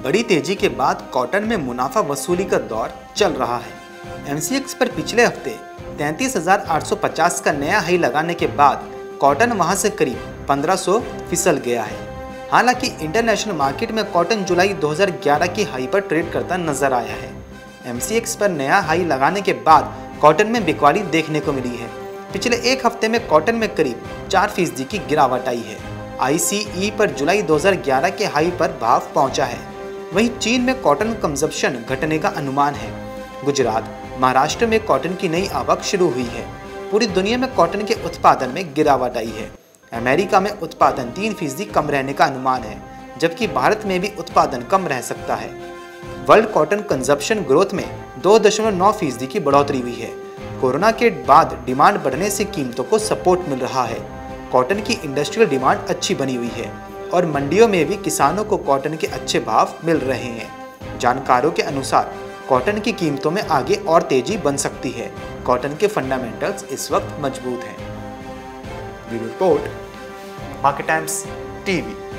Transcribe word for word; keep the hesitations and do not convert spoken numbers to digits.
बड़ी तेजी के बाद कॉटन में मुनाफा वसूली का दौर चल रहा है। एमसीएक्स पर पिछले हफ्ते तैंतीस हज़ार आठ सौ पचास का नया हाई लगाने के बाद कॉटन वहां से करीब पंद्रह सौ फिसल गया है। हालांकि इंटरनेशनल मार्केट में कॉटन जुलाई दो हज़ार ग्यारह की हाई पर ट्रेड करता नजर आया है। एमसीएक्स पर नया हाई लगाने के बाद कॉटन में बिकवाली देखने को मिली है। पिछले एक हफ्ते में कॉटन में करीब चार फीसदी की गिरावट आई है। आईसीई पर जुलाई दो हज़ार ग्यारह के हाई पर भाव पहुंचा है। वहीं चीन में कॉटन कंजप्शन घटने का अनुमान है। गुजरात, महाराष्ट्र में कॉटन की नई आवक शुरू हुई है। पूरी दुनिया में कॉटन के उत्पादन में गिरावट आई है। अमेरिका में उत्पादन तीन फीसदी कम रहने का अनुमान है, जबकि भारत में भी उत्पादन कम रह सकता है। वर्ल्ड कॉटन कंजप्शन ग्रोथ में दो दशमलव नौ फीसदी की बढ़ोतरी हुई है। कोरोना के बाद डिमांड बढ़ने से कीमतों को सपोर्ट मिल रहा है। कॉटन की इंडस्ट्रियल डिमांड अच्छी बनी हुई है और मंडियों में भी किसानों को कॉटन के अच्छे भाव मिल रहे हैं। जानकारों के अनुसार कॉटन की कीमतों में आगे और तेजी बन सकती है। कॉटन के फंडामेंटल्स इस वक्त मजबूत हैं। Bureau report, market times TV.